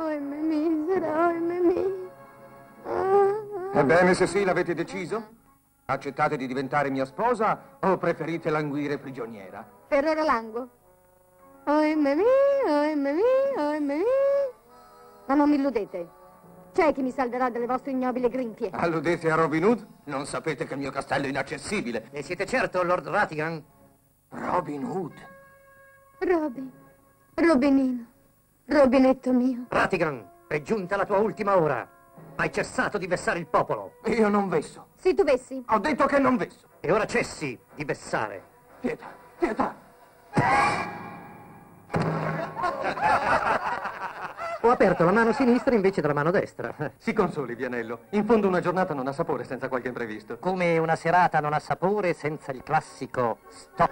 Oh, me misera, oh, me mi. Ebbene, se sì, l'avete deciso? Accettate di diventare mia sposa o preferite languire prigioniera? Per ora languo. Oh, me mi, oh, me mi, oh, me mi. Ma non mi illudete. C'è chi mi salverà dalle vostre ignobili grinfie. Alludete a Robin Hood? Non sapete che il mio castello è inaccessibile. Ne siete certo, Lord Ratigan? Robin Hood? Robinino. Robinetto mio. Ratigan, è giunta la tua ultima ora. Hai cessato di vessare il popolo. Io non vesso. Se tu vessi. Ho detto che non vesso. E ora cessi di vessare. Pietà, pietà. Ho aperto la mano sinistra invece della mano destra. Si consoli, Vianello. In fondo una giornata non ha sapore senza qualche imprevisto. Come una serata non ha sapore senza il classico stop.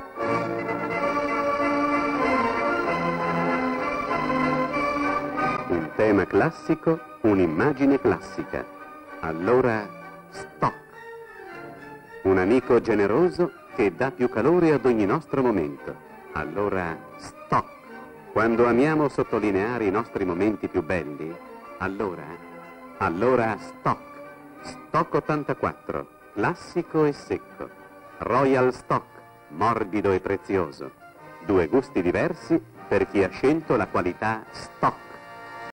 Un tema classico, un'immagine classica. Allora, stop. Un amico generoso che dà più calore ad ogni nostro momento. Allora, stop. Quando amiamo sottolineare i nostri momenti più belli, allora stock. Stock 84, classico e secco. Royal Stock, morbido e prezioso. Due gusti diversi per chi ha scelto la qualità stock.